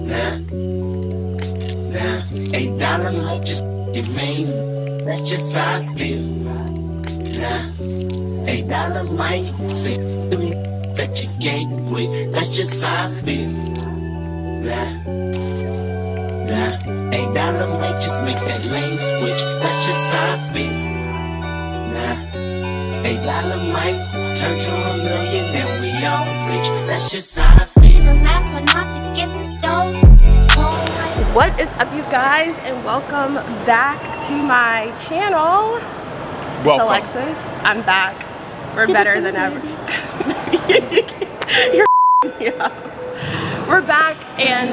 $8 might just get made. That's just how I feel. $8 might say that you gave with. That's just how I feel. $8 might just make that lane switch. That's just how I feel. $8 might turn to $1 million, then we all rich. That's just how I feel. What is up, you guys, and welcome back to my channel. Welcome. It's Alexis. I'm back. We're better than ever. You're yeah. We're back, and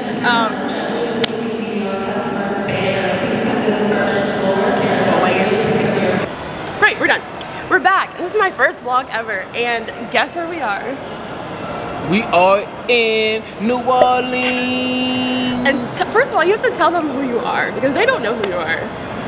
great, we're done. We're back. This is my first vlog ever, and guess where we are? We are in New Orleans. And first of all, you have to tell them who you are, because they don't know who you are.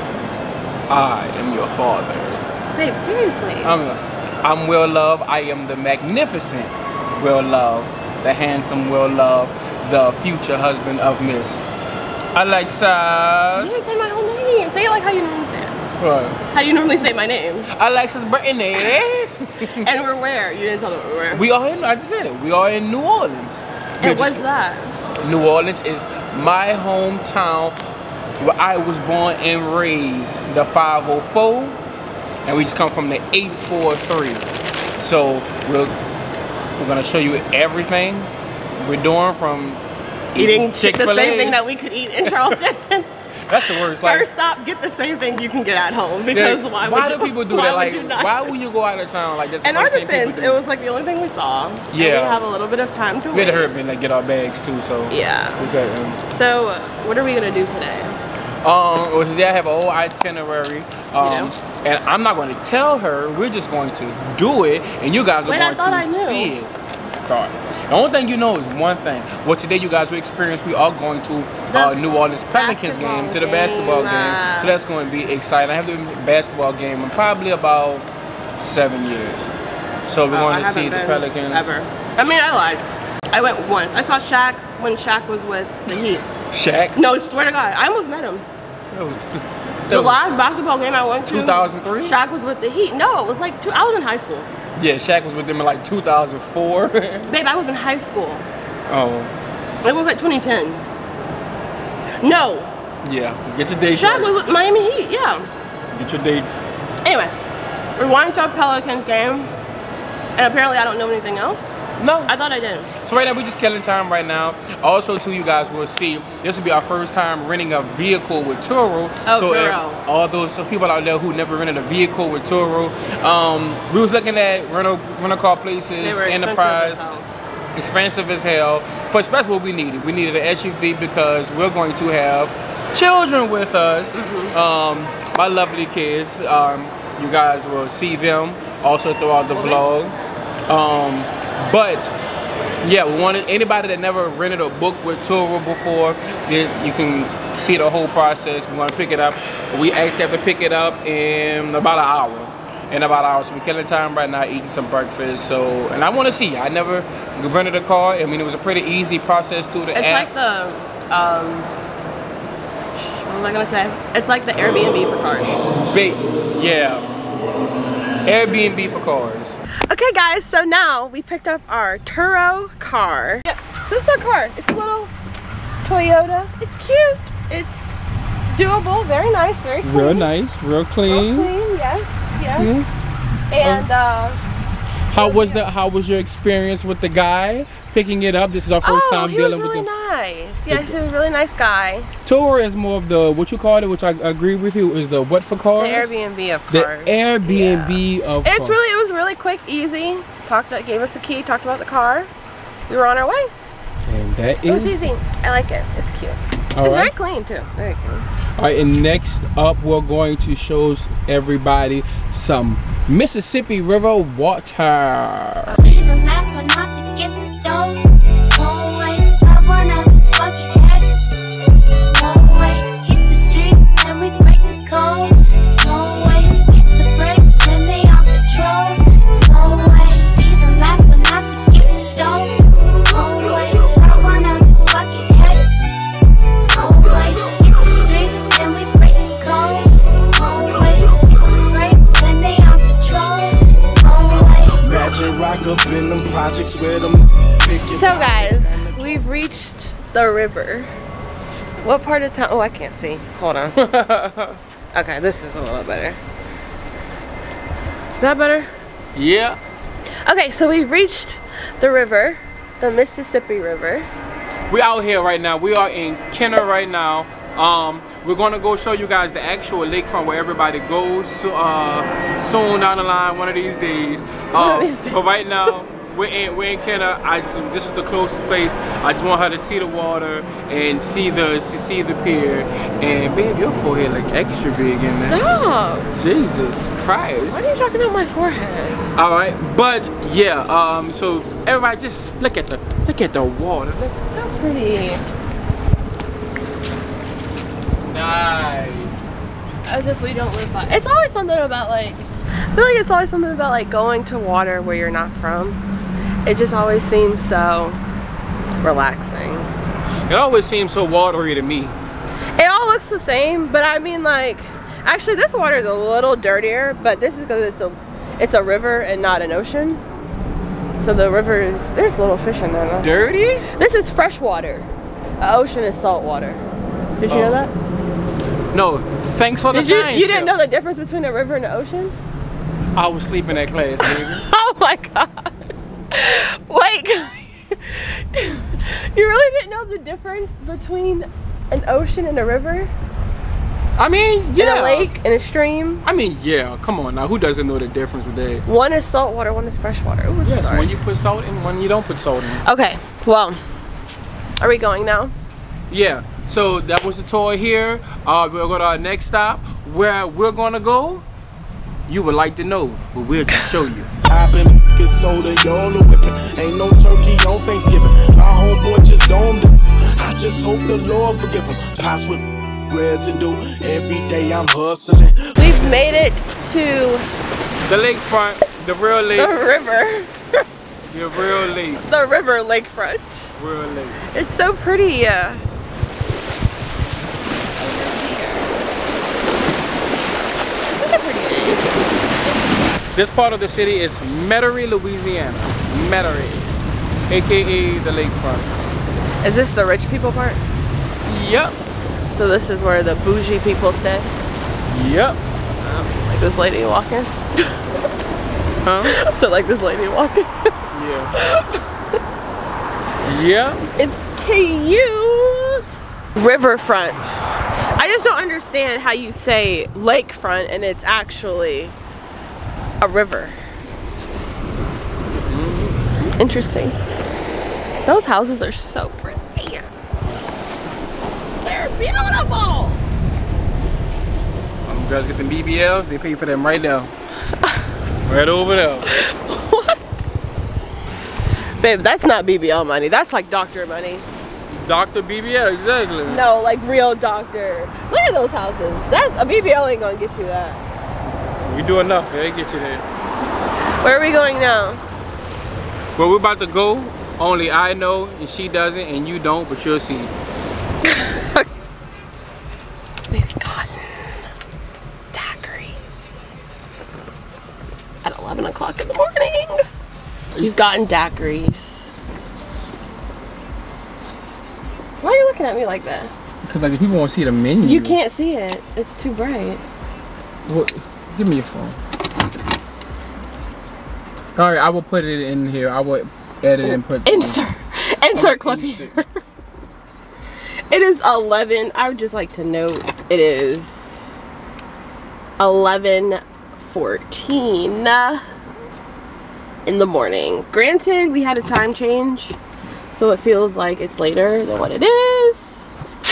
I am your father. Babe, seriously. I'm Will Love. I am the magnificent Will Love, the handsome Will Love, the future husband of Miss Alexis. You didn't say my whole name. Say it like how you normally say it. What? How do you normally say my name? Alexis Brittany. And we're where? You didn't tell them where. We are in, I just said it, we are in New Orleans. And what's that? New Orleans is my hometown where I was born and raised, the 504. And we just come from the 843. So we're gonna show you everything we're doing, from eating Chick-fil-A. The same thing that we could eat in Charleston. That's the worst. First stop, get the same thing you can get at home, because why do people do that? Like, why would you go out of town like that? In our defense, it was like the only thing we saw. Yeah. And we have a little bit of time to wait. We had to hurry and like get our bags too, so yeah. Okay. So what are we gonna do today? Well, today I have a whole itinerary. And I'm not going to tell her. We're just going to do it, and you guys are going to see it. The only thing you know is one thing. Well, today you guys will experience. We are going to New Orleans Pelicans game, to the basketball game. So that's going to be exciting. I have the basketball game in probably about 7 years. So we're going to see the Pelicans. Ever. I mean, I lied. I went once. I saw Shaq when Shaq was with the Heat. Shaq? No, swear to God, I almost met him. That was. The last basketball game I went to, 2003? Shaq was with the Heat. No, it was like I was in high school. Yeah, Shaq was with them in like 2004. Babe, I was in high school. Oh. It was like 2010. No. Yeah, get your dates. Shaq was with Miami Heat, yeah. Get your dates. Anyway, we're watching our Pelicans game, and apparently I don't know anything else. No. I thought I did. So right now we're just killing time right now. Also too, you guys will see, this will be our first time renting a vehicle with Turo. Oh, so Turo. All those people out there who never rented a vehicle with Turo, we was looking at rental car places, they were Enterprise. Expensive as hell. For especially what we needed. We needed an SUV because we're going to have children with us. My lovely kids. You guys will see them also throughout the vlog. But yeah, we wanted anybody that never rented a book with Turo before, you can see the whole process. We're gonna pick it up. We actually have to pick it up in about an hour. So we're killing time right now, eating some breakfast. So, and I want to see. I never rented a car. I mean, it was a pretty easy process through the app. It's like the what was I gonna say? It's like the Airbnb for cars. Yeah. Airbnb for cars. Okay guys, so now we picked up our Turo car. Yeah, so this is our car. It's a little Toyota. It's cute. It's doable, very nice, very clean. Real nice, real clean. Real clean, yes. See? And how was your experience with the guy picking it up? This is our first time dealing with him. Oh, he was really nice. Yes, he was a really nice guy. Turo is more of the, what you called it, which I agree with you, is the what for cars? The Airbnb of cars. The Airbnb of cars. It was really quick, easy. Gave us the key, talked about the car. We were on our way. And that It was easy. I like it. It's cute. It's very clean too. Very clean. Alright, and next up we're going to show everybody some Mississippi River water. we've reached the river. What part of town? Oh, I can't see. Hold on. Okay, this is a little better. Is that better? Yeah. Okay, so we reached the river, the Mississippi River. We out here right now. We are in Kenner right now. We're gonna go show you guys the actual lakefront where everybody goes soon down the line, one of these days. But right now, we're in Kenner. This is the closest place. I just want her to see the water and see the pier. And babe, your forehead like extra big in there. Stop! Jesus Christ! Why are you talking about my forehead? All right, but yeah. So everybody, just look at the water. Look, It's so pretty. nice. As if we don't live by. It's always something about like. I feel like it's always something about like going to water where you're not from. It just always seems so relaxing. It always seems so watery to me. It all looks the same, but I mean like, actually this water is a little dirtier, but this is because it's a river and not an ocean. So the river is, there's little fish in there though. Dirty? This is fresh water. The ocean is salt water. Did you know that? No. Thanks for the science. You didn't know the difference between a river and an ocean? I was sleeping in class, baby. Oh my god. Like, you really didn't know the difference between an ocean and a river? I mean, yeah. And a lake and a stream? I mean, yeah. Come on now. Who doesn't know the difference with that? One is salt water, one is fresh water. Ooh, Yes, sorry. when you put salt in, when you don't put salt in. Okay, well, are we going now? Yeah. So that was the tour here. We'll go to our next stop. Where we're gonna go, you would like to know, but we'll just show you. I've been f***ing soda, y'all are whipping. Ain't no turkey on Thanksgiving. My homeboy just don't do. I just hope the Lord forgive him. Pots with residue. Every day I'm hustling. We've made it to The lakefront, the real lake. the river. The real lake. The river lakefront. Real lake. It's so pretty. This is a pretty name. This part of the city is Metairie, Louisiana. Metairie, aka the lakefront. Is this the rich people part? Yep. So this is where the bougie people stay? Yep. Like this lady walking? Huh? So like this lady walking? Yeah. Yeah. It's cute. Riverfront. I just don't understand how you say lakefront and it's actually a river. Interesting. Those houses are so pretty. They're beautiful. You guys get them BBLs, they pay for them right now. Right over there. What? Babe, that's not BBL money. That's like doctor money. Dr. BBL, exactly. No, like real doctor. Look at those houses. That's a BBL ain't gonna get you that. We do enough, they get you there. Where are we going now? Where we're about to go, only I know and she doesn't and you don't, but you'll see. We've gotten daiquiris at 11 o'clock in the morning. We've gotten daiquiris. Why are you looking at me like that? Because like if people want to see the menu. You can't see it. It's too bright. Well, give me your phone. Alright, I will put it in here. I will edit and put Insert clip here. It is 11. I would just like to note it is 11:14 in the morning. Granted, we had a time change, so it feels like it's later than what it is.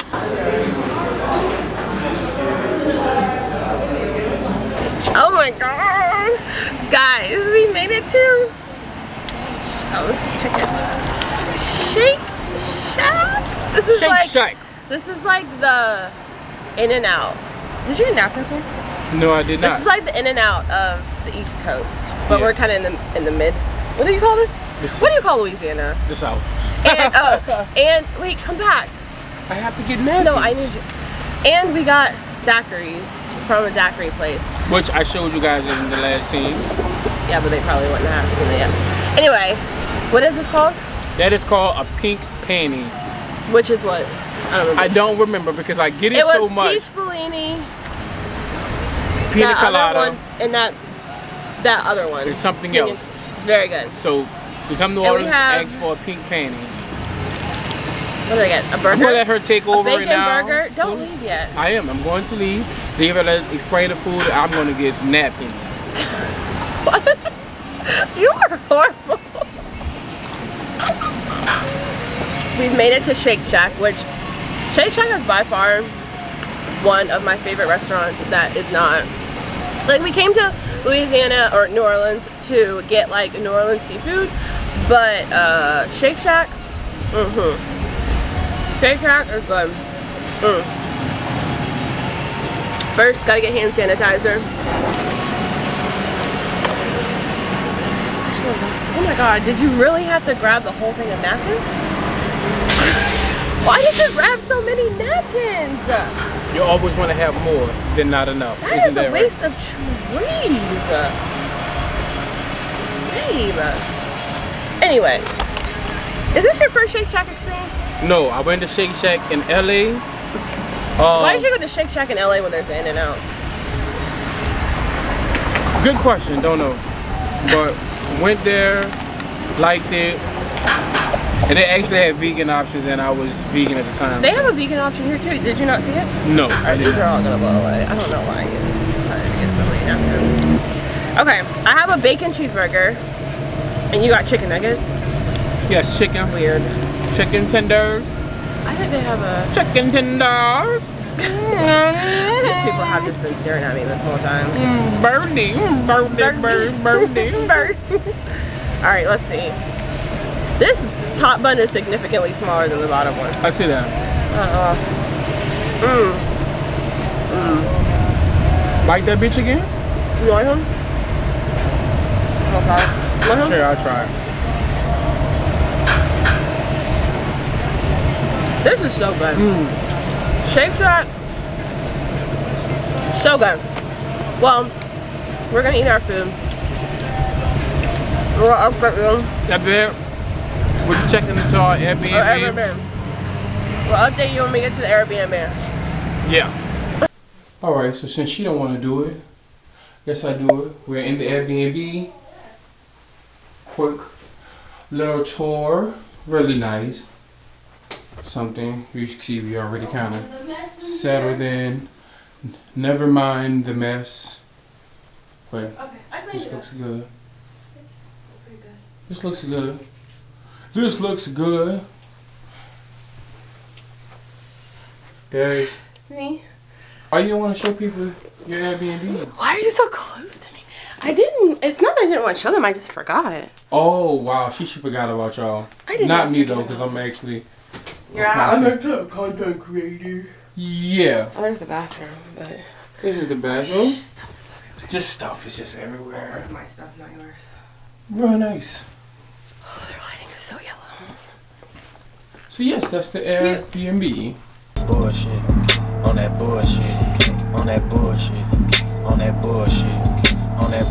Oh my god. Guys, we made it to... Oh, this is chicken. Shake Shack? This is Shake like... Shack. This is like the In-N-Out. Did you nap this one? No, I did not. This is like the In-N-Out of the East Coast. But Yeah. we're kind of in the mid. What do you call this? What do you call Louisiana? The South. And, and wait, come back. I have to get mad. No, I need you. And we got daiquiris from a daiquiri place. Which I showed you guys in the last scene. Yeah, but they probably wouldn't have seen it yet. Anyway, what is this called? That is called a pink panini. Which is what? I don't remember. I don't remember because I get it, It was so much. peach Bellini, Pina that other colada. one, and that other one. It's something Pina- else. It's very good. So to come to And we Orleans, have- ask for a pink panty. What did I get? A I'm burger? gonna let her take A over bacon right now. burger? Don't leave yet. I am. I'm going to leave. Leave her to explain the food. I'm gonna get napkins. What? You are horrible. We've made it to Shake Shack, which Shake Shack is by far one of my favorite restaurants that is not, like, we came to Louisiana or New Orleans to get like New Orleans seafood, but Shake Shack, Shake Shack is good. First, gotta get hand sanitizer. Oh my god, did you really have to grab the whole thing of napkins? Why did you grab so many napkins? You always want to have more than not enough. That Isn't is that a waste of trees. Babe. Anyway, is this your first Shake Shack experience? right? No, I went to Shake Shack in LA. Why did you go to Shake Shack in LA when there's In-N-Out? Good question, don't know. But went there, liked it. And they actually had vegan options and I was vegan at the time. They have a vegan option here too. Did you not see it? No, I Alright, these didn't. are all gonna blow away. I don't know why you decided to get so many napkins. Okay, I have a bacon cheeseburger. And you got chicken nuggets? Yes, chicken. Weird. Chicken tenders. I think they have a... Chicken tenders. These people have just been staring at me this whole time. Birdie. Birdie. Bird. Alright, let's see. This top bun is significantly smaller than the bottom one. I see that. Like that bitch again? You want him? Okay. You want him? Sure, I'll try it. This is so good. Shake Shack, so good. Well, we're gonna eat our food. We'll update you. After that, we'll be checking into our Airbnb. We'll update you when we get to the Airbnb. Yeah. Alright, so since she don't want to do it, guess I do it. We're in the Airbnb. Quick little tour. Really nice. Something you can see we already kind of settled in. Never mind the mess. But this looks good. This looks good. This looks good. There's. Me? Oh, you don't want to show people your Airbnb? Why are you so close to me? I didn't. It's not that I didn't want to show them. I just forgot. Oh wow, she forgot about y'all. I did not not me forget though, because about I'm actually. You're out. I'm Oh, a content creator. Yeah. there's the bathroom, but This is the bathroom. stuff is everywhere. Just stuff is just everywhere. That's my stuff, not yours. Real nice. Oh, their lighting is so yellow. So yes, that's the Airbnb. Bullshit, on that bullshit, on that bullshit, on that bullshit, on that.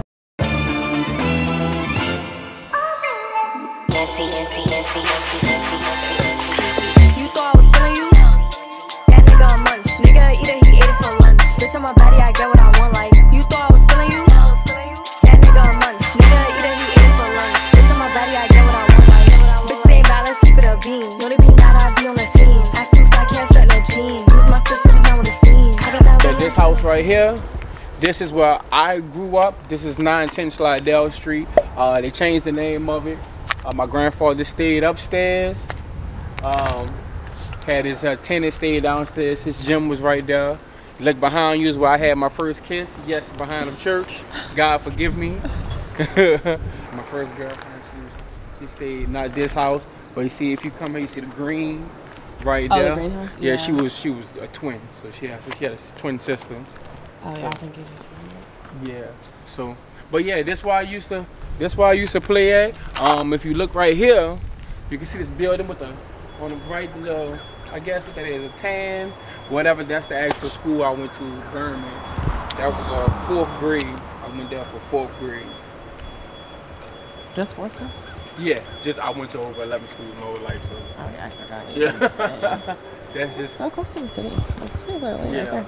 You thought I was feeling you? That nigga a munch. Nigga eat it, he ate it for lunch. Bitch on my body, I get what I want. Like you thought I was feeling you? That nigga a munch. Nigga eat it, he ate it for lunch. Bitch on my body, I get what I want. Like bitch saying bad, let's keep it a beam. Know they be mad, I be on the scene. Ass too fly, can't fit in a jean. Use my stitch, but it's not with a scene. I got that. So this house right here, this is where I grew up. This is 910 Slidell Street. They changed the name of it. My grandfather stayed upstairs. Had his tenant stay downstairs. His gym was right there. Look behind you is where I had my first kiss. Yes, behind the church. God forgive me. My first girlfriend, she stayed not this house, but you see if you come here, you see the green right there. The greenhouse? Yeah, Yeah. she was a twin, so she had a twin sister. Oh So- yeah, I think you did. Yeah. So, but yeah, that's why I used to play at. If you look right here, you can see this building with on the right, I guess what that is, a tan, whatever. That's the actual school I went to, Bourbon. That was 4th grade. I went there for 4th grade. Just 4th grade? Yeah, just I went to over 11 schools my whole life, so. Oh yeah, I forgot. Yeah. That's just. So close to the city. Like the city's like right there.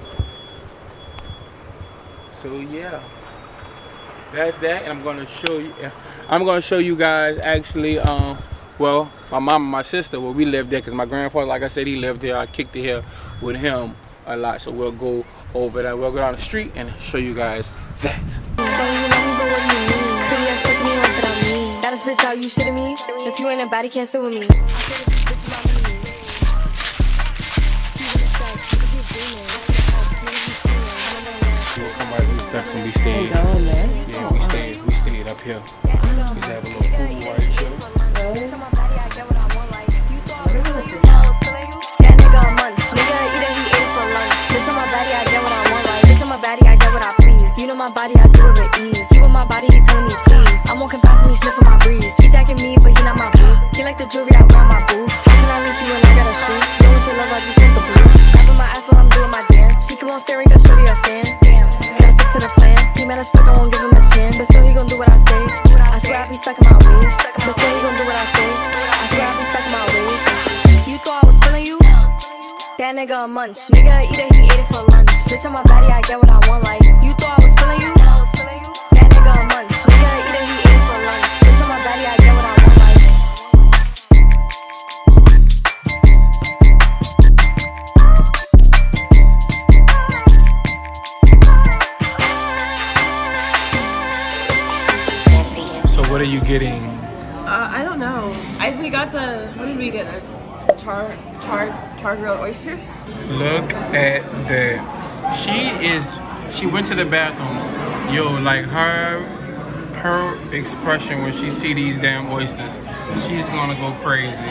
So yeah, that's that, and I'm gonna show you. I'm gonna show you guys actually. Well, my mom and my sister. Well, we lived there because my grandfather, like I said, he lived there. I kicked it here with him a lot. So we'll go over there. We'll go down the street and show you guys that. That is bitch how you shitting me. If you ain't a body, can't sit with me. Definitely stayed. Yeah, we stayed up here. We have a little pool right here. That nigga a munch. Nigga eat it, he ate it for lunch. Bitch on my body, I get what I want. Like bitch on my body, I get what I please. You know my body, I do it with ease. See with my body, he telling me please. I'm walking past me, sniffing my breeze. He jacking me, but he not my boo. He like the jewelry I wear on my boobs. How can I link you when I got a shoe? Don't want your love, I just want the blue. Grabbing my ass while I'm doing my dance. She keep on staring, cause shorty a fan. Gotta stick to the plan. He mad as fuck, I won't give him a chance. But still he gon' do what I say. I swear I be stuck in my ways. But still he gon' do what I say. I swear I be stuck in my ways. You thought I was feeling you? That nigga a munch. Nigga eat it, he ate it for lunch. Bitch on my body, I get what I want. Like you thought I was feeling you? That nigga a munch. Nigga eat it, he ate it for lunch. Bitch on my body, I get what I want. Like What are you getting? I don't know. We got the, what did we get? Char grilled oysters? Look at that. She went to the bathroom. Yo, like her expression when she see these damn oysters, she's gonna go crazy.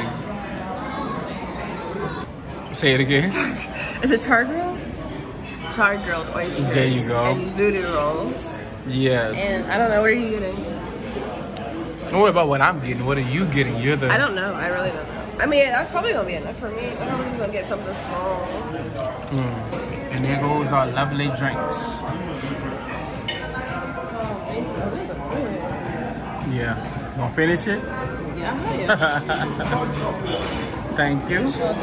Say it again. Is it char grilled? Char grilled oysters. There you go. And voodoo rolls. Yes. And I don't know, what are you getting? Don't worry about what I'm getting. What are you getting? You're the. I don't know. I really don't know. I mean, that's probably gonna be enough for me. I'm probably gonna get something small. And there goes our lovely drinks. Yeah. Gonna finish it? Yeah. Thank you.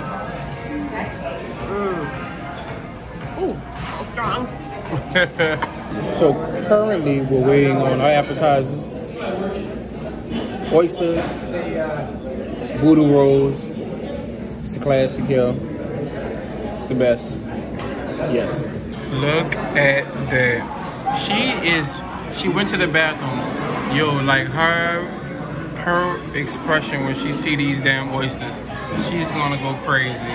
Ooh, so strong. So currently we're waiting on our appetizers. Oysters, voodoo rolls. It's the classic here. It's the best. Yes. Look at that. She went to the bathroom. Yo, like her expression when she see these damn oysters, she's gonna go crazy.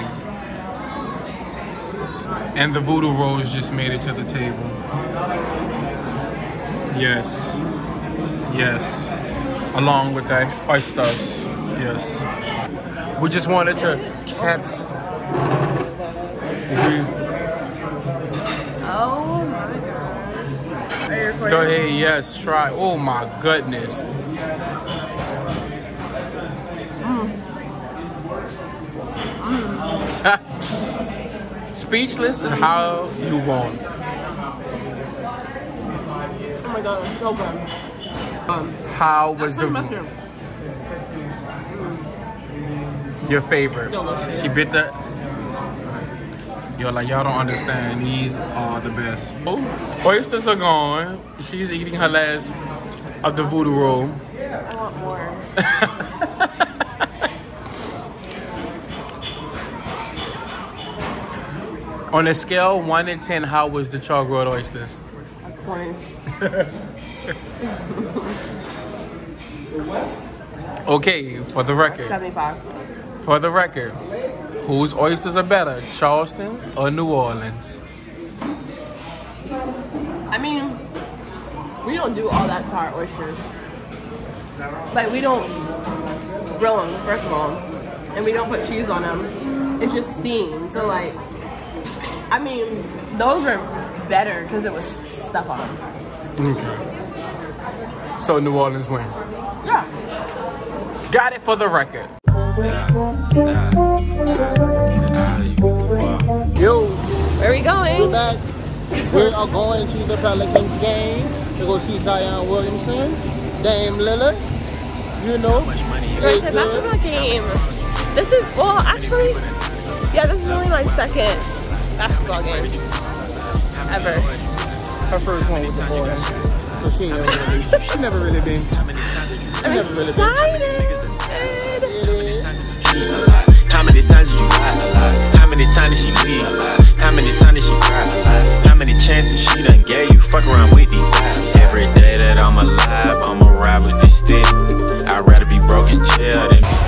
And the voodoo rolls just made it to the table. Yes. Yes. Along with the oysters. Yes. We just wanted to capture. Oh my god. Are you recording? Go ahead, yes, try. Oh my goodness. Speechless is how you want. Oh my god, it's so good. How was the mushroom. Your favorite? Delicious. She bit the. Yo, like y'all don't understand. These are the best. Oh, oysters are gone. She's eating her last of the voodoo roll. I want more. On a scale 1 to 10, how was the char grilled oysters? 20. Okay, for the record. 75. For the record, whose oysters are better, Charleston's or New Orleans? I mean, we don't do all that to our oysters. Like, we don't grill them, first of all. And we don't put cheese on them. It's just steamed. So, like, I mean, those were better because it was stuff on them. Okay. So New Orleans win. Yeah. Got it for the record. Yo, Where are we going? we're back. We are going to the Pelicans game to go see Zion Williamson, Dame Lillard. You know, Going to a basketball game. This is, well, actually, yeah, this is only my second basketball game ever. Her first one with the boy. So she ain't really, she never really been. I'm excited. How many times did you lie? How many times did she leave? How many times did she cry? How many chances she done gave you? Fuck around with these guys. Every day that I'm alive, I'ma ride with this stick. I'd rather be broke in jail than be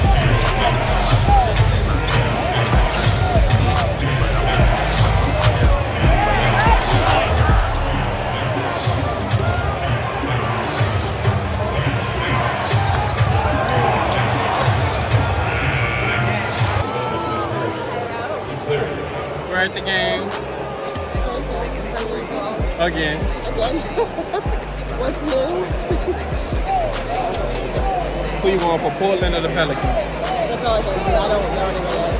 We're at the game. Again. What's new? Who you going for, Portland or the Pelicans? The Pelicans. I don't know anyone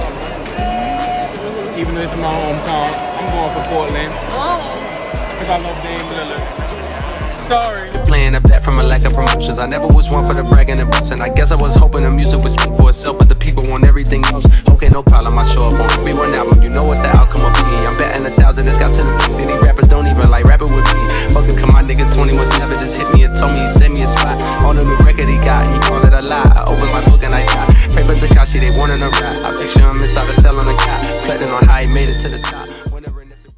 else. Even though it's my hometown, I'm going for Portland. Why? Because I love Dame Lillard. Sorry. Playing up that from a lack of promotions. I never was one for the bragging and boasting. I guess I was hoping the music would speak for itself, but the people want everything else. Okay, no problem, I show up on every one album. You know what the outcome will be. I'm betting 1,000, it's got to the peak. Many rappers don't even like rapping with me. Fucking come my nigga 21 Savage just hit me and told me he sent me a spot on the new record he got. He called it a lie. I opened my book and I got paper Takashi, they wanted a rap. I picture him inside the cell on the cot, reflecting on how he made it to the top. Whenever and if it was.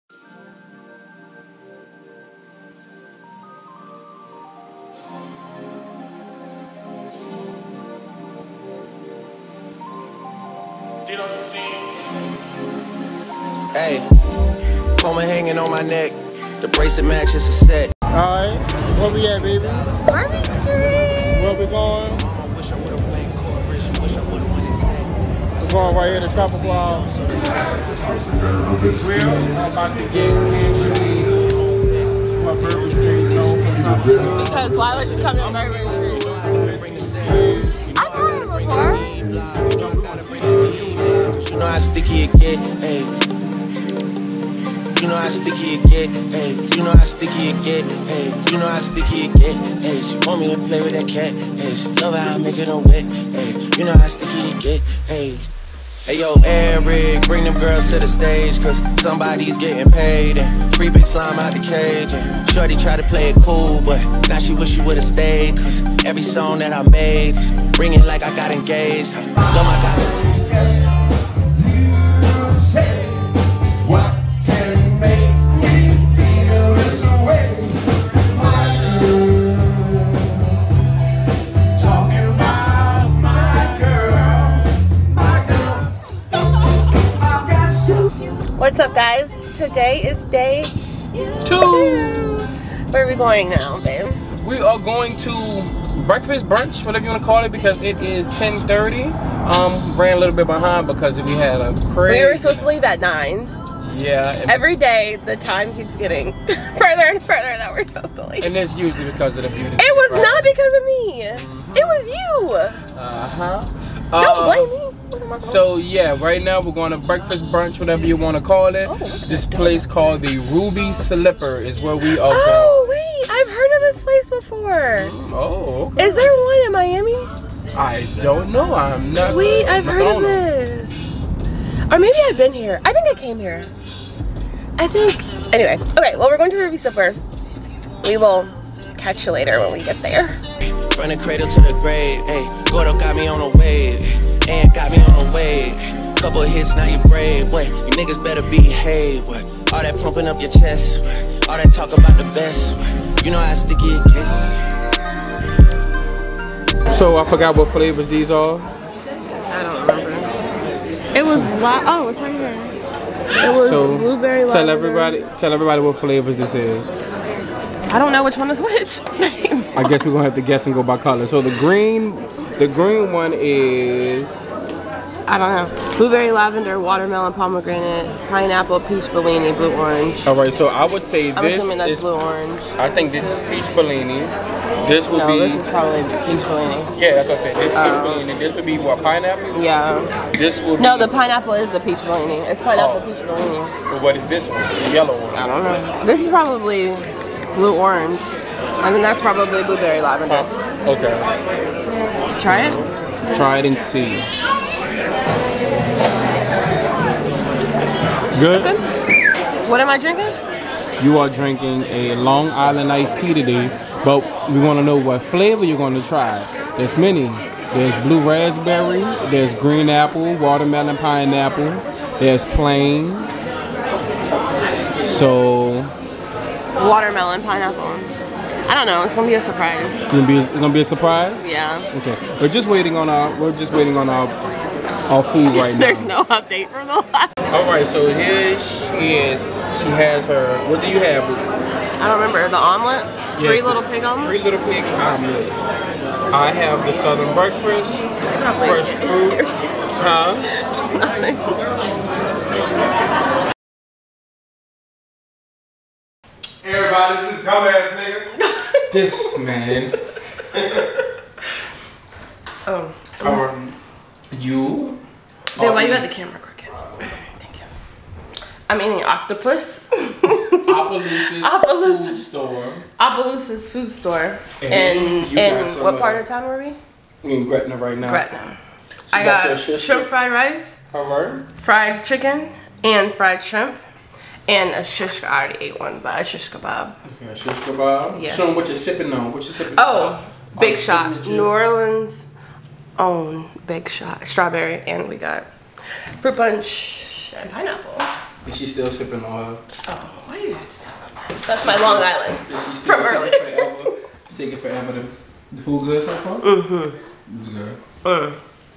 Hey, coma hanging on my neck. The bracelet matches a set. Alright, where we at, baby? Bourbon Street. Where we going? We're going right here to Tropical House. We're about to get into what Bourbon Street known for Tropical. Because why would you come to Bourbon Street? I've heard it before. You know how sticky it get, hey. You know how sticky it get, hey. You know how sticky it get, hey. You know how sticky it get, hey. She want me to play with that cat, hey. She love how I make it on wet, hey. You know how sticky it get, hey. Hey yo, Eric, bring them girls to the stage, cause somebody's getting paid. And free big slime out the cage. And shorty tried to play it cool, but now she wish she would've stayed. Cause every song that I made was ringing like I got engaged. Oh my God. What's up, guys? Today is day 2. Where are we going now, babe? We are going to breakfast, brunch, whatever you want to call it, because it is 10:30. Ran a little bit behind because we had a crazy. We were supposed to leave at 9. Yeah. Every day, the time keeps getting further and further that we're supposed to leave. And it's usually because of the beauty. It was not because of me. It was you. Don't blame me. So yeah, right now we're going to breakfast, brunch, whatever you want to call it. This place called the Ruby Slipper is where we are going. Oh wait, I've heard of this place before. Oh, okay. Is there one in Miami? I don't know. I'm not. Wait, I've heard of this. Or maybe I've been here. I think I came here. I think. Anyway, okay. Well, we're going to Ruby Slipper. We will catch you later when we get there. From the cradle to the grave, hey. Gordo got me on a wave. And got me on the way. Couple hits, now you brave. What? You niggas better behave. What? All that pumping up your chest. What? All that talk about the best. What? You know how sticky it gets. So I forgot what flavors these are. I don't remember. It was oh, it's right here. It was blueberry lavender. Tell everybody what flavors this is. I don't know which one is which. I guess we're gonna have to guess and go by color. So the green one is, I don't know. Blueberry lavender, watermelon, pomegranate, pineapple, peach Bellini, blue orange. all right. So I would say I'm this assuming that's is blue orange. I think this is peach Bellini. This would be. This is probably peach Bellini. Yeah, that's what I said. This peach Bellini. This would be what, pineapple? Yeah. This would. No, be, the pineapple is the peach Bellini. It's pineapple peach Bellini. Well, what is this one? The yellow one. I don't know. This is probably blue orange. And then that's probably blueberry lavender. Okay. Try it? Try it and see. Good? Good? What am I drinking? You are drinking a Long Island iced tea today, but we want to know what flavor you're going to try. There's many. There's blue raspberry, there's green apple, watermelon, pineapple, there's plain. So Watermelon, pineapple. I don't know. It's gonna be a surprise. It's gonna be a surprise? Yeah. Okay. We're just waiting on our food right now. There's no update for the last. Alright, so here she is. She has her, what do you have? I don't remember. The omelet? Yes, Three little pig omelet? 3 Little Pigs omelet. I have the Southern breakfast, fresh fruit. Huh? Everybody, this is dumbass nigga. This man. You. Babe, why you got the camera crooked? Thank you. I'm eating octopus. Opelous's food store. Opelous's food store. And what part of town were we? In Gretna right now. Gretna. So I got shrimp fried rice, Alright. fried chicken, and fried shrimp, and a shish. I already ate one, but a shish kebab. Okay, shish kebab. Yes. Show them what you're sipping on. What you sipping on? Oh, Big Shot. signature. New Orleans' own Big Shot. Strawberry, and we got fruit punch and pineapple. And she's still sipping on her. Oh, why do you have to tell them that? That's my Long Island from earlier. It's taking forever. The food good so far? Mm-hmm. It's good.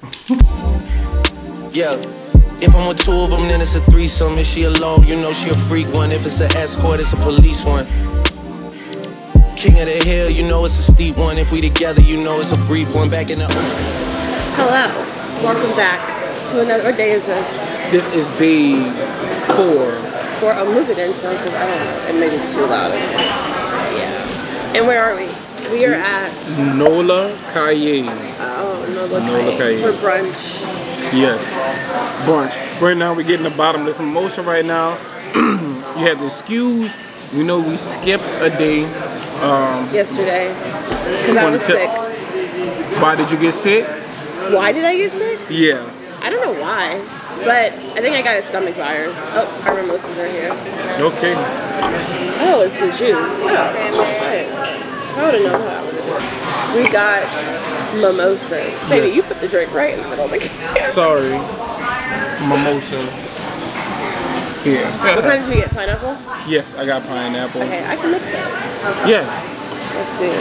Yeah. If I'm with 2 of them, then it's a threesome. If she alone, you know she a freak one. If it's an escort, it's a police one. King of the hill, you know it's a steep one. If we together, you know it's a brief one. Back in the ocean. Hello, welcome back to another. What day is this? This is day 4. For a movie then, so because I don't know, it made it too loud. Yeah. And where are we? We are at Nola Calle. Nola Calle. for brunch. Yes, brunch. Right now we're getting the bottomless mimosa right now. You have to excuse, you know we skipped a day. Yesterday, because I was sick. Why did you get sick? Why did I get sick? Yeah. I don't know why, but I think I got a stomach virus. Oh, our mimosas are here. Okay. Oh, it's the juice. Oh, right. I would have known that. We got mimosas. Baby, Yes. you put the drink right in the middle of the camera. Sorry. Mimosa. Here. What kind did you get? Pineapple? Yes, I got pineapple. Okay, I can mix it. Yeah. Let's see.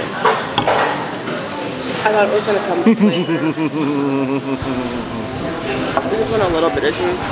I thought it was gonna come with flavor. I just want a little bit of juice.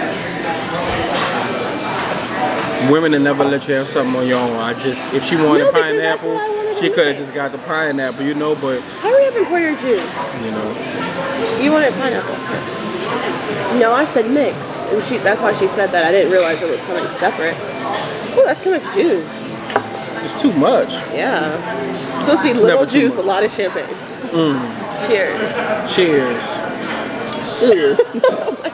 Women that never let you have something on your own. If she wanted No, because that's pineapple, what I wanted she to could have make. just got the pineapple, you know, but, Hurry up and pour your juice. you know. You wanted pineapple. No, I said mix. And that's why she said that. I didn't realize it was coming separate. Oh, that's too much juice. It's too much. Yeah. It's supposed to be It's little never too juice, a much. lot of champagne. Cheers. Cheers. Ooh. Oh my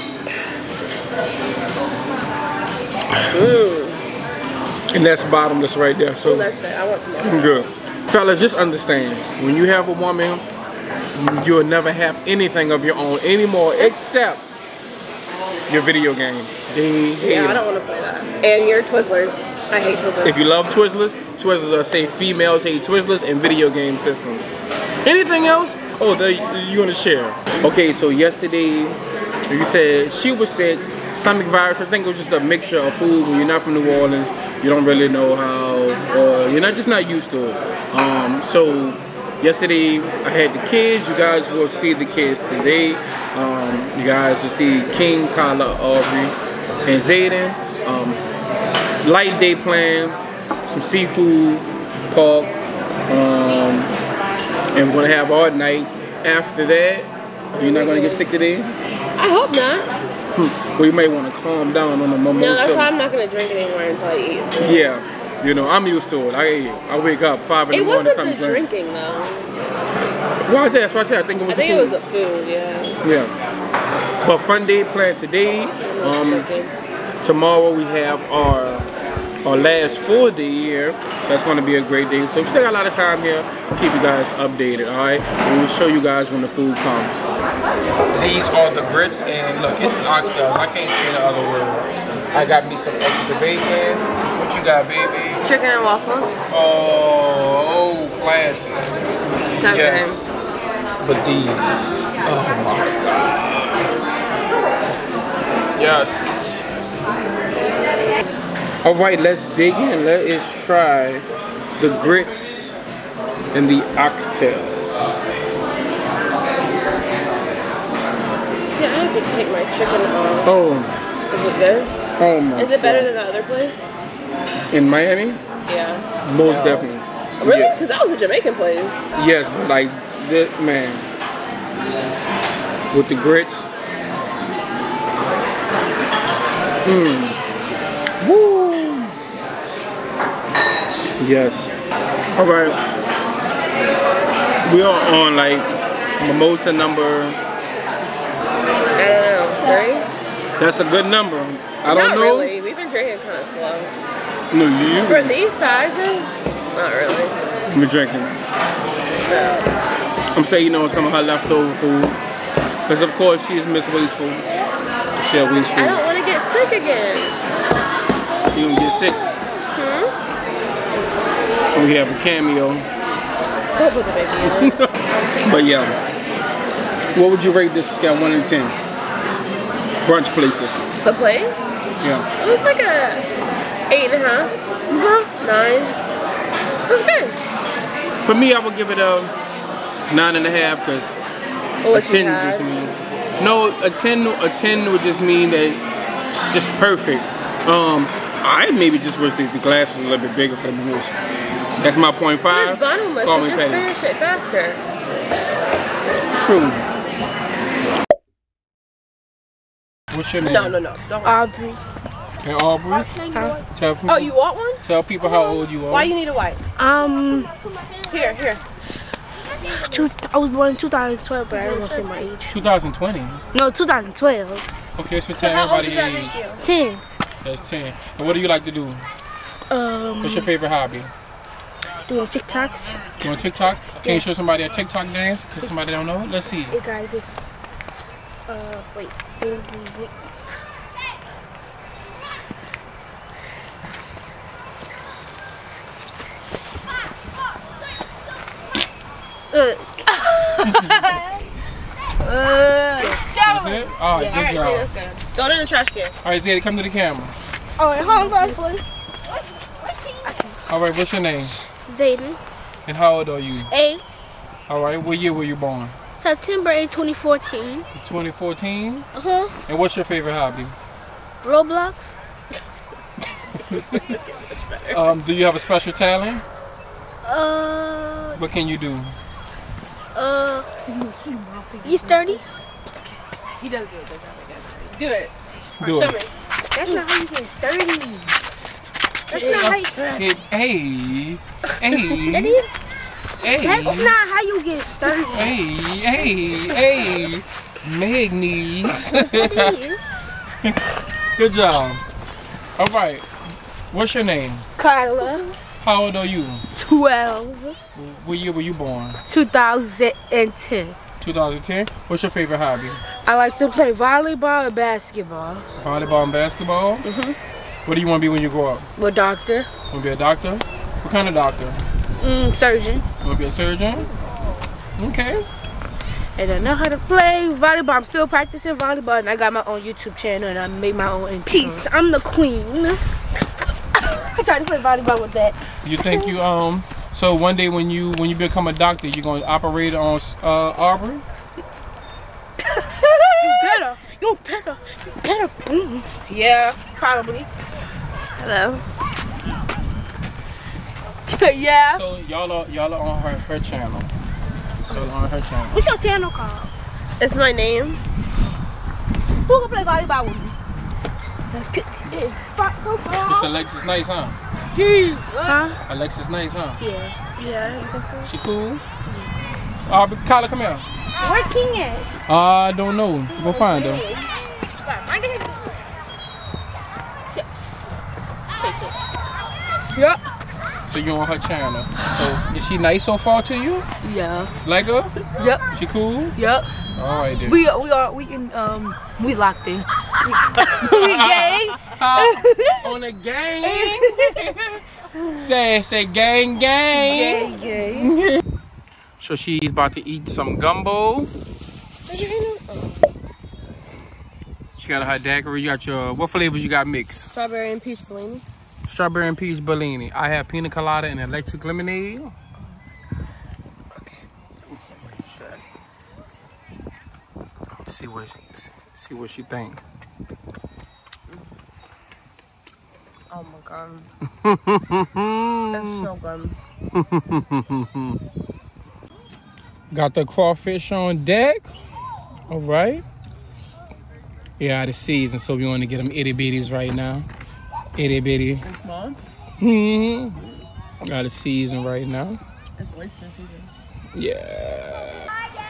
god. And that's bottomless right there. Oh, So that's good. I want some more. good. Fellas, just understand, when you have a woman, you'll never have anything of your own anymore except your video game. They hate Yeah, I them. don't want to play that. And your Twizzlers. I hate Twizzlers. If you love Twizzlers, Twizzlers are say females hate Twizzlers and video game systems. Anything else? Oh, you want to share. Okay, so yesterday you said she was sick, stomach virus. I think it was just a mixture of food. When you're not from New Orleans, you don't really know how, or you're just not used to it. So yesterday I had the kids. You guys will see the kids today. You guys will see King, Kyla, Aubrey, and Zayden. Light day plan, some seafood, pork, and we're gonna have all night. After that, you're not gonna get sick today? I hope not. Well, you may want to calm down on the mimosa. No, that's why I'm not going to drink anymore until I eat. Yeah, you know, I'm used to it. I wake up 5 in the It morning. wasn't the something drink. drinking though. Well, that's why I said I think it was the food. I think it was the food, yeah. Yeah. But fun day planned today. Tomorrow we have our or last for the year. So that's going to be a great day. So we still got a lot of time here. Keep you guys updated, all right? And we'll show you guys when the food comes. These are the grits, and look, it's oxtails. I can't say the other word. I got me some extra bacon. What you got, baby? Chicken and waffles. Oh, classic. So yes. But these, oh my God. Yes. All right, let's dig in. Let us try the grits and the oxtails. See, I have to take my chicken off. Oh. Is it good? Oh my. Is it better than the other place? In Miami? Yeah. Most definitely. Really? Yeah. Because that was a Jamaican place. Yes, but like this man with the grits. Woo! Yes. All right. We are on like mimosa number. I don't know. 3? That's a good number. I don't Not know. really. We've been drinking kind of slow. No, you. For these sizes, not really. We're drinking. I'm saying, you know, some of her leftover food. Because of course she is Miss Wasteful. She'll waste food. I don't want to get sick again. You gonna get sick? And we have a cameo. Don't put the baby in. But yeah. What would you rate this scale 1 to 10? Brunch places. The place? Yeah. It was like a 8.5. 9. It was good. For me, I would give it a 9.5 because a 10 just mean. No, a 10 would just mean that it's just perfect. I maybe just wish the glass was a little bit bigger for the mimosa. That's my 0.5. But it's bottomless, Call so me just petty. finish it faster. True. What's your name? No. Don't. Aubrey. Hey, Aubrey. Tell people, Oh, you want one? Tell people how old you are. Why you need a white? Here. I was born in 2012, but I don't want to say my age. 2020. No, 2012. Okay, so tell everybody your age. 10. That's 10. And what do you like to do? What's your favorite hobby? Doing TikToks. Doing TikTok? Can you show somebody a TikTok dance? Because somebody don't know? Let's see. Hey guys, this. Wait. That's it? All right, good job. Let's go. Throw it in the trash can. All right, Zayda, come to the camera. Oh, wait, hold on, please. All right, what's your name? Zayden. And how old are you? 8. All right, what year were you born? September 8, 2014. 2014? Uh-huh. And what's your favorite hobby? Roblox. Do you have a special talent? Uh, What can you do? he's 30. He does do it. Do it. Do Show it. me. That's not how you get sturdy. That's not how you... Hey. Daddy, Hey. that's not how you get sturdy. Hey. Magnies. That is. Good job. All right. What's your name? Carla. How old are you? 12. What year were you born? 2010. 2010. What's your favorite hobby? I like to play volleyball and basketball. Volleyball and basketball? What do you want to be when you grow up? I'm a doctor. Want to be a doctor? What kind of doctor? Surgeon. Want to be a surgeon? Okay. And I know how to play volleyball. I'm still practicing volleyball, and I got my own YouTube channel, and I make my own intro. Peace. I'm the queen. I tried to play volleyball with that. You think you so one day when you become a doctor, you're gonna operate on Aubrey? You better. Yeah. Probably. Hello. Yeah. So y'all are on her channel. Y'all are on her channel. What's your channel called? It's my name. Who can play volleyball with me? It's Alexis Nice, huh? Huh? Alexis Nice, huh? Yeah. Yeah, you think so? She cool? Aubrey, Kyla, come here. Where King at? I don't know. Go find her. Yep. So you on her channel. So is she nice so far to you? Yeah. Like her? Yep. She cool? Yep. All right then. We locked in. We gay. On a gang. say gang. Gay. So she's about to eat some gumbo. She got her daiquiri. You got your, what flavors you got mixed? Strawberry and peach Bellini. Strawberry and peach Bellini. I have pina colada and electric lemonade. Okay. See what she think. Oh my god. That's so good. Got the crawfish on deck. All right. Yeah, the season, so we want to get them itty bitties right now. Itty bitty. Got a season right now. It's oyster season. Yeah.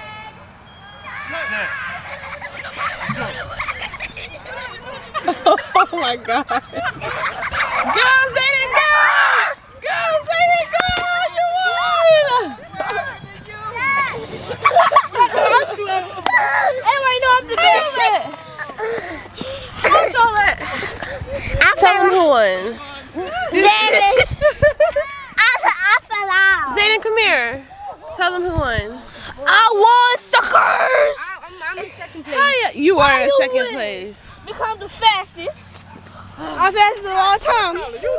Oh my god. Go, Zayden, go! Go, Zayden, go! You won! Everybody know I'm the best. Charlotte. Tell them who won. I fell out. Zayden, come here. Tell them who won. I won, suckers. I'm in second place. You are in second place. Because I'm the fastest. I'm fastest of all time.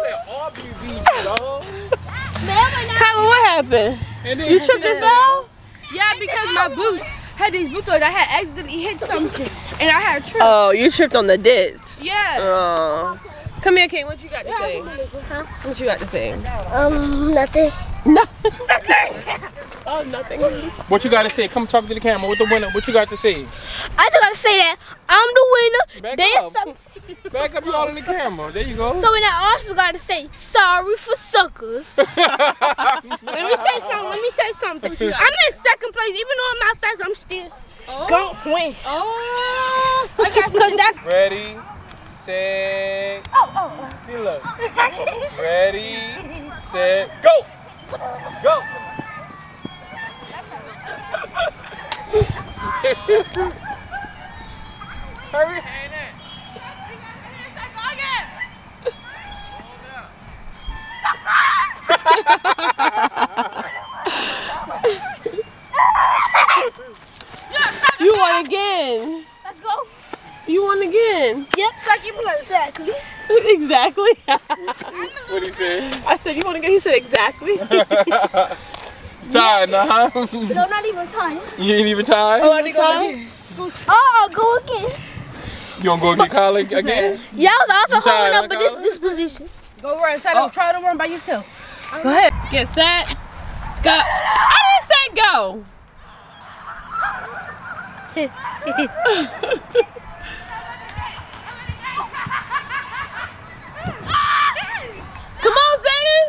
Kyla, what happened? You tripped and fell? Yeah, because my boot had these boots on. I had accidentally hit something, and I had a trip. Oh, you tripped on the ditch. Yeah. Oh. Come here, Kate. What you got to say? Huh? What you got to say? Nothing. No. Sucker. Oh, nothing. What you got to say? Come talk to the camera. What the winner? What you got to say? I just gotta say that I'm the winner. Back up. Back up, you all in the camera. There you go. So then I also gotta say sorry for suckers. Let me say something. I'm in second place, even though I'm not fast. I'm still gonna win. Oh. I got because that's Ready, set. See, look. Ready, set, go. Go. Hurry. You won again. let's go. You won again. Yep, second place. Exactly. Exactly. What'd he say? I said, you want to go? He said, exactly. Tired now, huh? No, not even tired. You ain't even tired? Oh, I think go. Go again. You gonna go get Kyla again? Yeah, I was also You tired, holding up, but Kyla? this position. Go run, set up. Try to run by yourself. Go ahead. Get set. Go. I didn't say go. Come on, Zayden.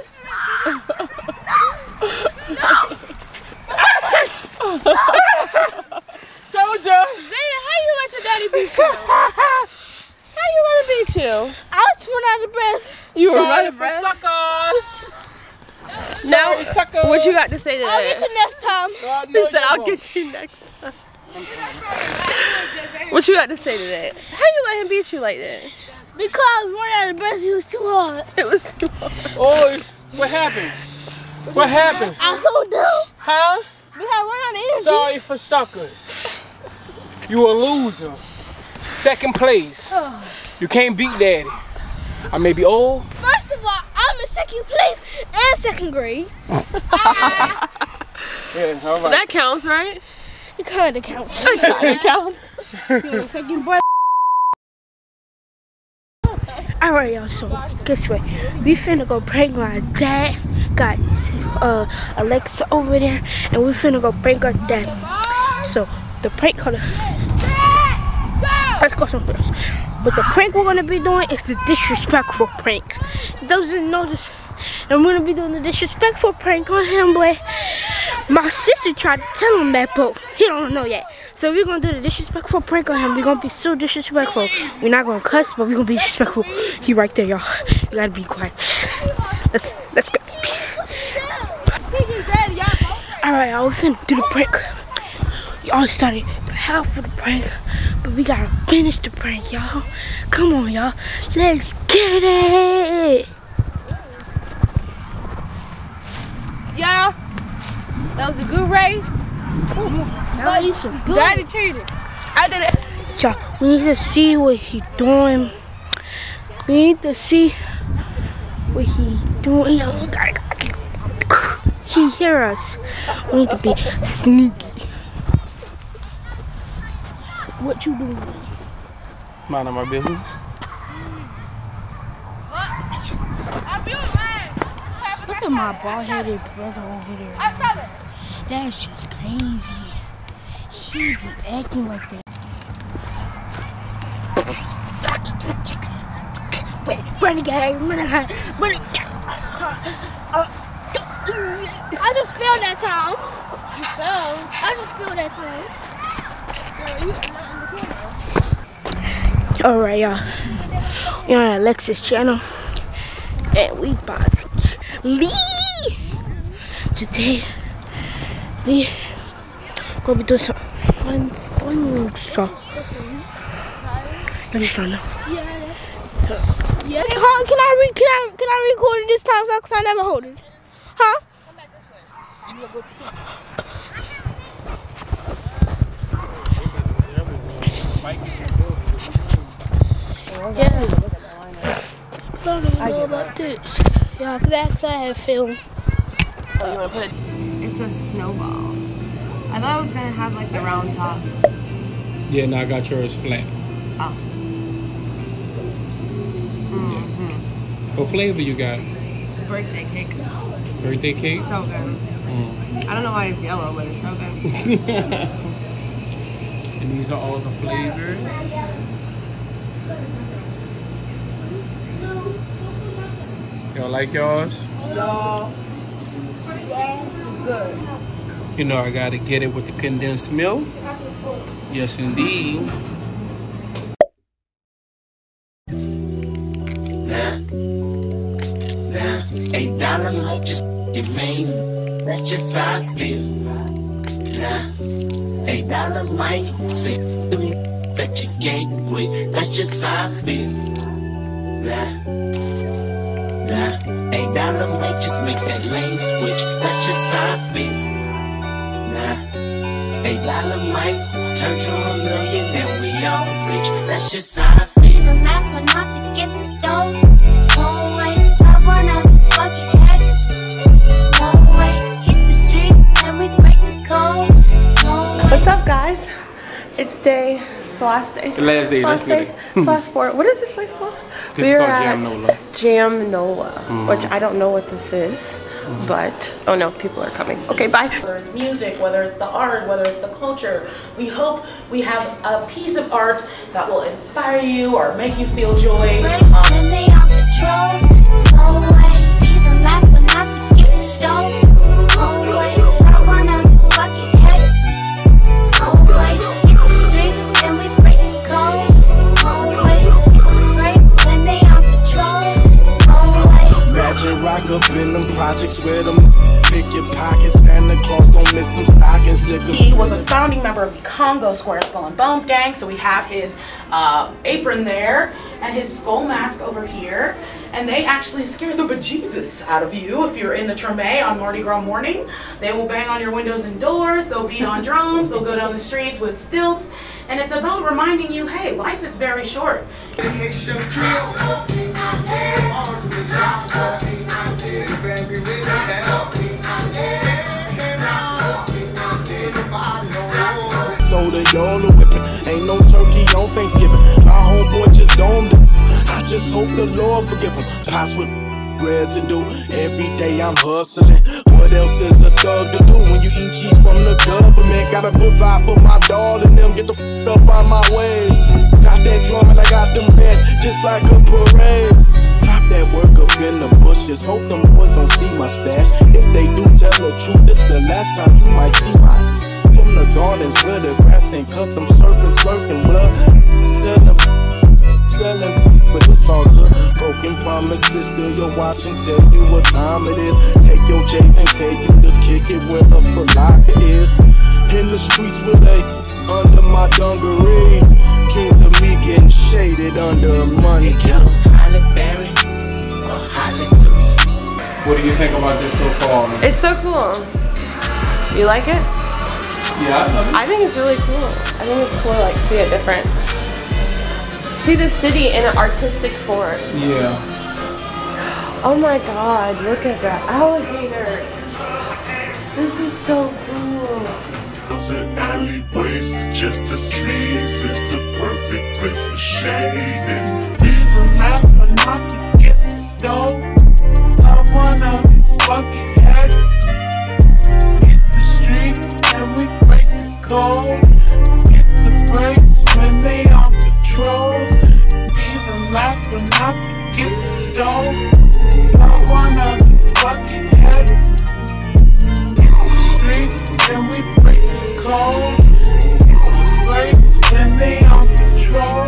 Told ya. Zayden, how you let your daddy beat you? How you let him beat you? I was running out of breath. You were Sorry running for breath. suckers. Now, suckers. what you got to say to I'll get that? you next time. He said, I'll get you next time. What you got to say to that? How you let him beat you like that? Because I was running out of breath, it was too hard. It was too hard. Oh, what happened? What happened? I so dumb. Huh? We had run out of energy. Sorry for suckers. You a loser. Second place. You can't beat daddy. I may be old. First of all, I'm in second place and second grade. Yeah, all right. That counts, right? It kind of counts. It counts. Second breath. Alright, y'all, so guess what? We finna go prank my dad. Got Alexa over there, and we finna go prank our dad. So the prank let's go somewhere else. But the prank we're gonna be doing is the disrespectful prank. He doesn't know this. And we're gonna be doing the disrespectful prank on him, boy. My sister tried to tell him that, but he don't know yet. So we're gonna do the disrespectful prank on him. We're gonna be so disrespectful. We're not gonna cuss, but we're gonna be disrespectful. He right there, y'all. You gotta be quiet. Let's go. Alright, y'all, we finna do the prank. Y'all started half of the prank, but we gotta finish the prank, y'all. Come on, y'all. Let's get it. Yeah, that was a good race. That is a good. Daddy cheated. I did it. Y'all, we need to see what he doing. We need to see what he doing. He hear us. We need to be sneaky. What you doing? Minding my business. Look at my bald-headed brother over there. That's just crazy. He be acting like that. Wait, Brandon gang, I just feel that time. You fell. I just feel that time. Alright, y'all. We're on Alexis channel. And we about to leave. Today, we gonna be doing some fun stuff. I'm just trying to. Yeah. Can I record it this time? Cause I never hold it. Huh? Yeah. I don't know about this. Yeah, cause that's I have film. Oh, you wanna put it? It's a snowball. I thought it was gonna have like the round top. Yeah, no, I got yours flat. Oh. Yeah. What flavor you got? Birthday cake. Birthday cake? So good. I don't know why it's yellow, but it's so good. And these are all the flavors. Y'all like yours? Y'all. Good. You know I gotta get it with the condensed milk. Yes, indeed. $8 might just get made. That's just how I feel. Nah, $8 might say that you gave with. That's just how I feel. Nah, $8 might just make that lane switch. That's just how I feel. Nah, $8 might turn to $1 million, then we all rich. That's just how I feel. The last one not to get the stove. Won't wait, I wanna fucking head. Won't wait, hit the streets and we break the code. What's up, guys? It's the last day. The last day, It's the last 4. What is this place called? This is called Jam Nola. Jam Nola, which I don't know what this is, but oh no, people are coming. Okay, bye. Whether it's music, whether it's the art, whether it's the culture, we hope we have a piece of art that will inspire you or make you feel joy. When they on patrol, won't wait, be the last one not to get the stove. Won't wait, I wanna fucking head. Won't wait, hit the streets and we break the code. Won't wait, breaks when they on patrol. Won't wait. Imagine rock up in them projects with them. Pick your pockets, Santa Claus don't miss them stockings. He was a founding member of the Congo Square Skull and Bones gang, so we have his apron there and his skull mask over here. And they actually scare the bejesus out of you if you're in the Treme on Mardi Gras morning. They will bang on your windows and doors, they'll beat on drums, they'll go down the streets with stilts, and it's about reminding you, hey, life is very short. Soda, y'all are whipping. Ain't no turkey on Thanksgiving. My homeboy just domed it. I just hope the Lord forgive him. Pots with residue. Every day I'm hustling. What else is a thug to do when you eat cheese from the government? Gotta provide for my dog and them. Get the f up out my way. Got that drum and I got them bands just like a parade. Drop that work up in the bushes. Hope them boys don't see my stash. If they do, tell the truth. This the last time you might see my. From the gardens where the grass ain't cut, them serpents lurking blood. Selling, but it's all good. Broke Broken promises, still you're watching, tell you what time it is. Take your J's and tell you to kick it where the Ferrari is. In the streets with a under my dungarees. Dreams of me getting shaded under a money tree. What do you think about this so far? It's so cool. You like it? Yeah, I think it's really cool. I think it's cool to like see it different. See the city in an artistic form. Yeah. Oh my god, look at that alligator. This is so cool. Alleyways, just the streets is the perfect place for shading. We the last one not to get stole. I wanna fucking head hit the streets and we break the code. Get the brakes when they on patrol. We the last one not to get stole. I wanna fucking head hit the streets and we break the code. Get the brakes when they on patrol.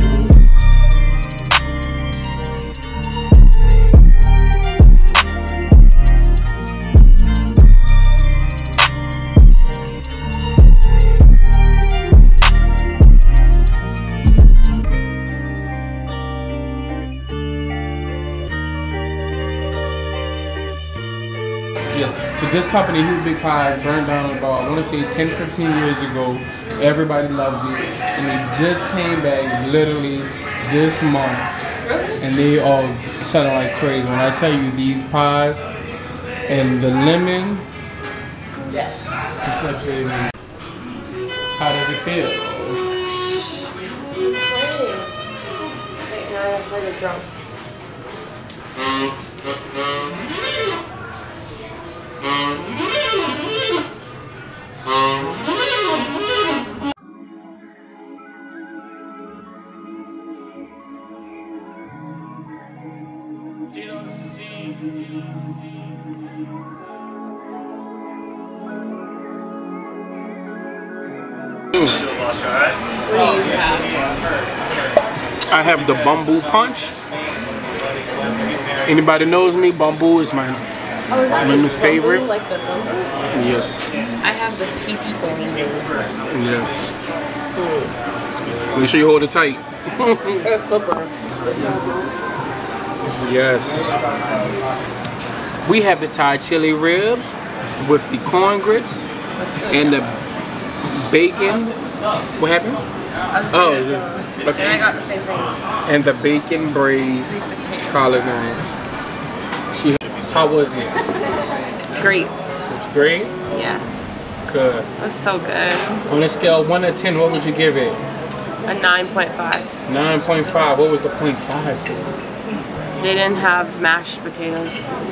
So this company, Huge Big Pies, burned down about, I want to say 10, 15 years ago. Everybody loved it. And they just came back literally this month. And they all selling like crazy. When I tell you these pies and the lemon, it's absolutely amazing. How does it feel? Wait, now I gotta play the drums. I have the bamboo punch. Anybody knows me, bamboo is my new favorite. Like the bamboo? Yes. I have the peach bamboo. Yes. Make sure you hold it tight. A clipper. Yes. We have the Thai chili ribs with the corn grits and the bacon. What happened? Oh, okay. And I got the same thing. And the bacon braised collard greens. How was it? Great. It's great? Yes. Good. It was so good. On a scale of 1 to 10, what would you give it? A 9.5. 9.5. What was the 0.5 for? They didn't have mashed potatoes.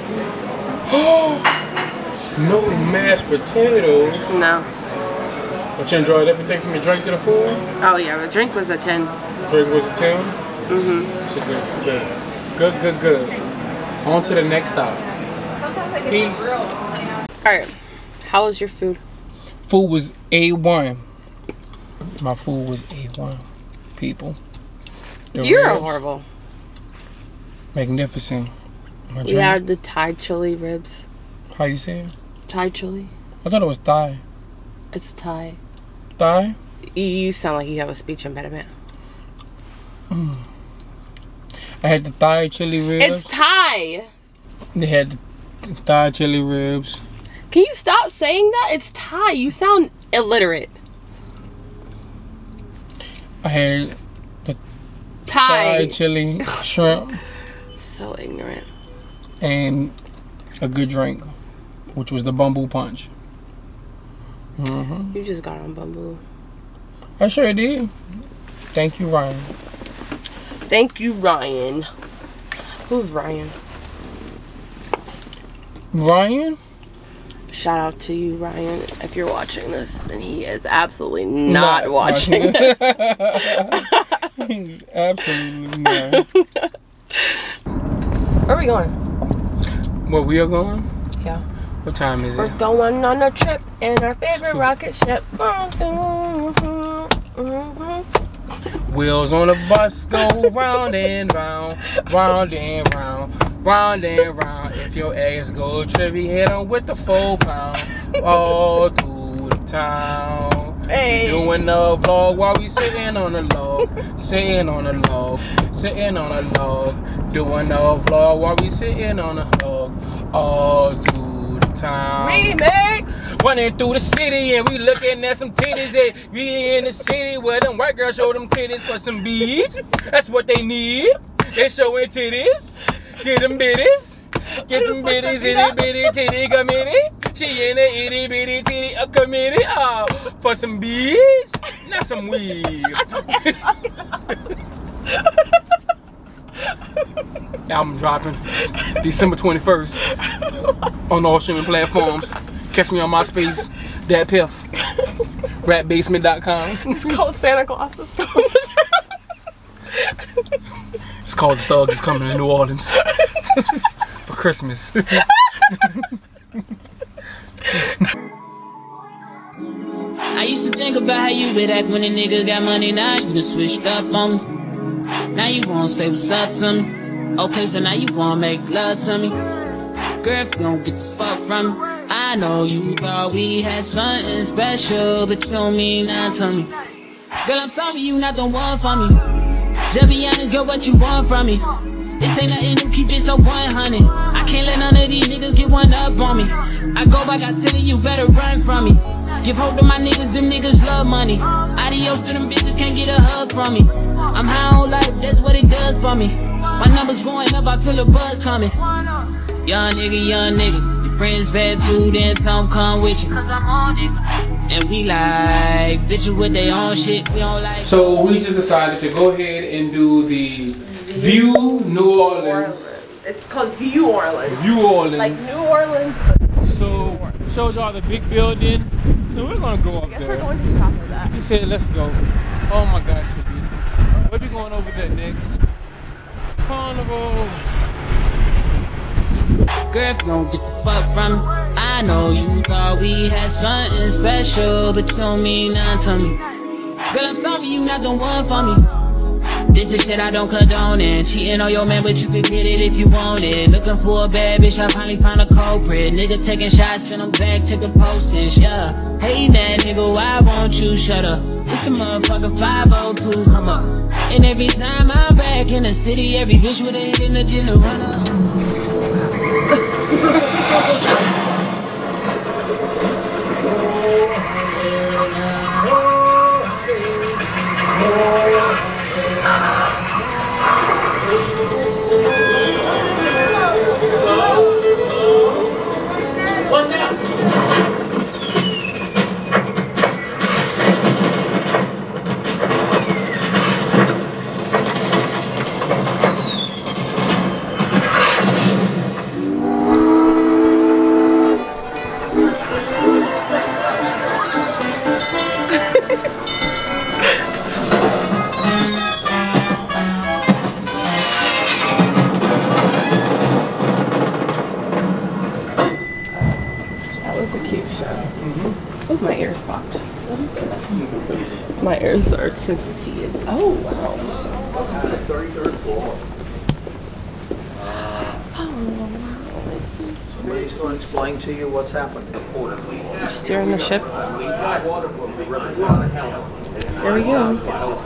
No mashed potatoes? No. But you enjoyed everything from the drink to the food? Oh yeah, the drink was a 10. Drink was a 10? Mm-hmm. So good. On to the next stop. Peace. Alright, how was your food? Food was A1. My food was A1. People. You're horrible. Magnificent. My we had the Thai chili ribs. How you say it? Thai chili. I thought it was Thai. It's Thai. Thai? You sound like you have a speech impediment. I had the Thai chili ribs. It's Thai. They had the Thai chili ribs. Can you stop saying that? It's Thai. You sound illiterate. I had the Thai chili shrimp. So ignorant. And a good drink, which was the bamboo punch. You just got on bamboo. I sure did. Thank you, Ryan. Thank you, Ryan. Who's Ryan? Ryan? Shout out to you, Ryan, if you're watching this, and he is absolutely not watching this. Absolutely not. Where are we going? Where we are going? Yeah. What time is We're it? going on a trip in our favorite rocket ship. Wheels on the bus go round and round, round and round, round and round. If your ass go trippy, hit 'em with the 4 pound all through the town. Hey. Doing the vlog while we sitting on the log, sitting on the log, sitting on the log. Doing the vlog while we sitting on the log all through the town. Remix. Running through the city and we looking at some titties. And we in the city where them white girls show them titties for some beads. That's what they need. They showing titties. Get them bitties. Get them bitties, itty bitty titty committee. She in a itty bitty titty committee. For some beads, not some weed. Album dropping December 21st on all streaming platforms. Catch me on MySpace, Dat Piff, rapbasement.com. It's called Santa Claus is Coming. It's called The Thug is Coming to New Orleans for Christmas. I used to think about how you would act when a nigga got money. Now you done switched up on me. Now you wanna say what's up to me. Okay, so now you wanna make love to me. Girl, if you don't get the fuck from me, I know you thought we had something special, but you don't mean that to me. Girl, I'm sorry you not the one for me. Just be honest, girl, what you want from me? This ain't nothing new, keep it so 100. I can't let none of these niggas get one up on me. I go back, I tell you, you better run from me. Give hope to my niggas, them niggas love money. Adios to them bitches, can't get a hug from me. I'm high on life, that's what it does for me. My numbers going up, I feel a buzz coming. Young nigga, your friends bad too, then don't come with you. And we like bitches with their own shit, we don't like. So we just decided to go ahead and do the View New Orleans. It's called View Orleans. View Orleans. Like New Orleans. So showed y'all the big building. So we're gonna go up there. We're going to the top of that. Just said let's go. Oh my God, it's so beautiful. We'll be going over there next. Carnival. Girl, if you don't get the fuck from me, I know you thought we had something special, but you don't mean nothing to me. Girl, I'm sorry you not the one for me. This the shit I don't condone in. Cheating on your man, but you can get it if you want it. Looking for a bad bitch, I finally found a culprit. Nigga taking shots, send them back to the postage, yeah. Hey, that nigga, why won't you shut up? It's the motherfucker 502, come up. And every time I'm back in the city, every bitch with a hit in the gym to run up. Watch out! Oh, my ears popped. My ears are sensitive. Oh, wow. 33rd floor. Somebody's going to explain to you what's happening. Just steering the ship. Here we go.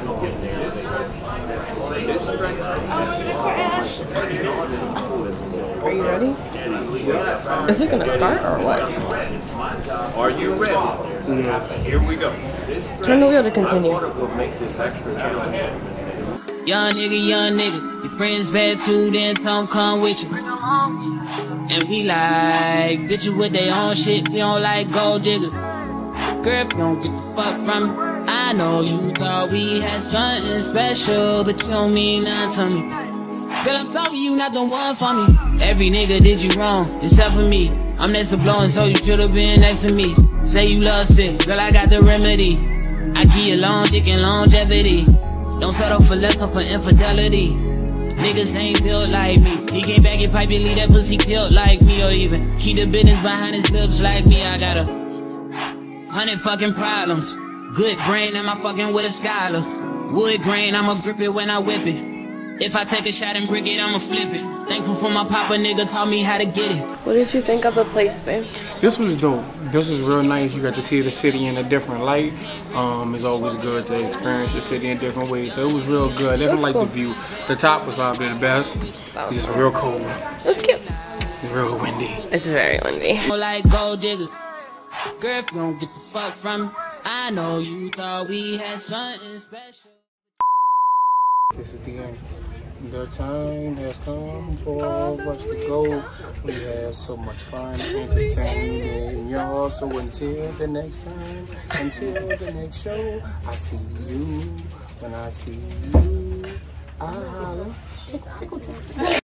Are you ready? Is it gonna start or what? Are you ready? Here we go. Turn the wheel to continue. Young nigga, your friends bad too, then don't come with you. And we like bitches with their own shit, we don't like gold diggers. Girl, if you don't get the fuck from me, I know you thought we had something special, but you don't mean nothing to me. Girl, I'm sorry you not the one for me. Every nigga did you wrong, except for me. I'm next to blowing, so you should've been next to me. Say you love sick, girl, I got the remedy. I give you long dick and longevity. Don't settle for less or for infidelity. Niggas ain't built like me. He can't bag your pipe and leave that pussy built like me. Or even keep the business behind his lips like me. I got 100 fucking problems. Good brain, am I fucking with a scholar? Wood grain, I'ma grip it when I whip it. If I take a shot and brick it, I'ma flip it. Thankful for my papa, nigga taught me how to get it. What did you think of the place, babe? This was dope. This was real nice. You got to see the city in a different light. It's always good to experience the city in different ways. So it was real good. I definitely like the view. The top was probably the best. It's just real cold. It was cute. It's real windy. It's very windy. Like gold digger. Girl, don't get the fuck from me. I know you thought we had something special. This is the end. The time has come for us to go. We had so much fun entertaining y'all. So until the next time, until the next show, I see you. When I see you, I holla. Tickle, tickle, tickle.